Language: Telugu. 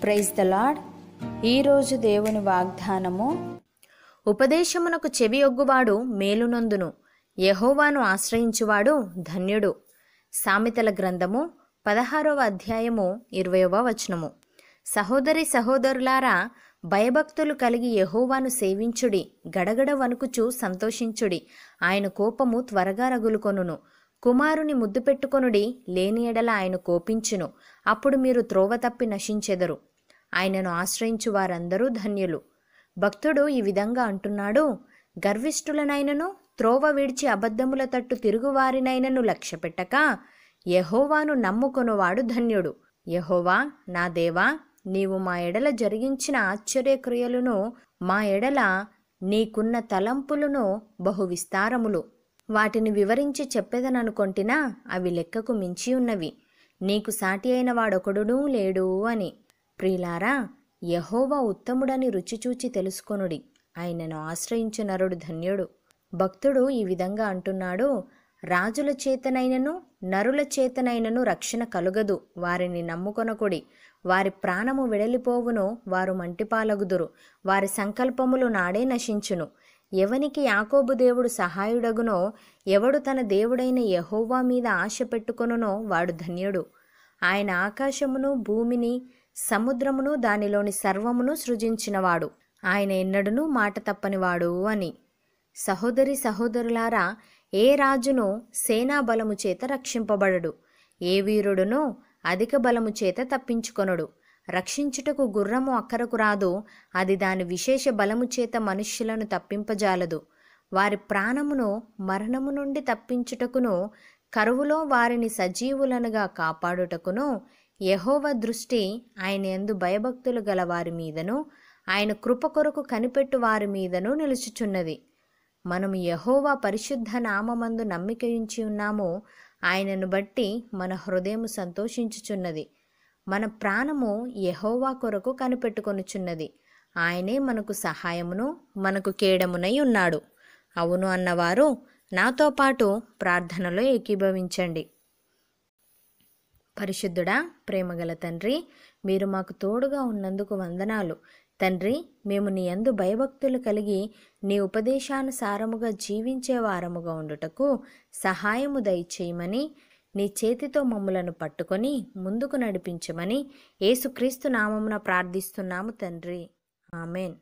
Praise the lord. ఈరోజు దేవుని వాగ్దానము, ఉపదేశమునకు చెవియొగ్గువాడు మేలునొందును, యెహోవాను ఆశ్రయించువాడు ధన్యుడు. సామెతల గ్రంథము 16వ అధ్యాయము 20వ వచనము. సహోదరి సహోదరులారా, భయభక్తులు కలిగి యెహోవాను సేవించుడి, గడగడ వణుకుచు సంతోషించుడి. ఆయన కోపము త్వరగా రగులుకొనును. కుమారుని ముద్దు పెట్టుకొనుడి, లేని ఎడల ఆయన కోపించును. అప్పుడు మీరు త్రోవ తప్పి నశించెదరు. ఆయనను ఆశ్రయించు వారందరూ ధన్యులు. భక్తుడు ఈ విధంగా అంటున్నాడు: గర్విష్ఠులనైనను త్రోవ విడిచి అబద్ధముల తట్టు తిరుగువారినైనను లక్ష్యపెట్టక యెహోవాను నమ్ముకొనువాడు ధన్యుడు. యెహోవా నా దేవా, నీవు మా ఎడల జరిగించిన ఆశ్చర్యక్రియలను, మా ఎడల నీకున్న తలంపులను బహు విస్తారములు. వాటిని వివరించి చెప్పెదననుకొంటినా అవి లెక్కకు మించి ఉన్నవి. నీకు సాటి అయిన వాడొకడునూ లేడు అని. ప్రియులారా, యెహోవా ఉత్తముడని రుచిచూచి తెలుసుకొనుడి. ఆయనను ఆశ్రయించు నరుడు ధన్యుడు. భక్తుడు ఈ విధంగా అంటున్నాడు: రాజుల చేతనైనను నరుల చేతనైనను రక్షణ కలుగదు. వారిని నమ్ముకొనకుడి. వారి ప్రాణము వెడలిపోవును, వారు మంటిపాలగుదురు. వారి సంకల్పములు నాడే నశించును. ఎవనికి యాకోబు దేవుడు సహాయుడగునో, ఎవడు తన దేవుడైన యెహోవా మీద ఆశ పెట్టుకొనునో వాడు ధన్యుడు. ఆయన ఆకాశమును భూమిని సముద్రమును దానిలోని సర్వమును సృజించినవాడు. ఆయన ఎన్నడూనూ మాట తప్పనివాడు అని. సహోదరి సహోదరులారా, ఏ రాజును సేనా బలము చేత రక్షింపబడడు. ఏ వీరుడునో అధిక బలము చేత తప్పించుకొనడు. రక్షించుటకు గుర్రము అక్కరకు రాదు, అది దాని విశేష బలము చేత మనుష్యులను తప్పింపజాలదు. వారి ప్రాణమును మరణము నుండి తప్పించుటకును, కరువులో వారిని సజీవులనుగా కాపాడుటకును యెహోవా దృష్టి ఆయన యందు భయభక్తులు గల వారి మీదను, ఆయన కృప కొరకు కనిపెట్టు వారి మీదను నిలుచుచున్నది. మనము యెహోవా పరిశుద్ధ నామమందు నమ్మికయుంచి ఉన్నాము. ఆయనను బట్టి మన హృదయము సంతోషించుచున్నది. మన ప్రాణము యెహోవా కొరకు కనిపెట్టుకొనుచున్నది. ఆయనే మనకు సహాయమును మనకు కేడమునై ఉన్నాడు. అవును అన్నవారు నాతో పాటు ప్రార్థనలో ఏకీభవించండి. పరిశుద్ధుడా, ప్రేమగల తండ్రి, మీరు మాకు తోడుగా ఉన్నందుకు వందనాలు. తండ్రి, మేము నీ యందు భయభక్తులు కలిగి నీ ఉపదేశానుసారముగా జీవించే వారముగా ఉండుటకు సహాయము దయచేయమని, నీ చేతితో మమ్ములను పట్టుకొని ముందుకు నడిపించమని యేసుక్రీస్తు నామమున ప్రార్థిస్తున్నాము తండ్రి. ఆమెన్.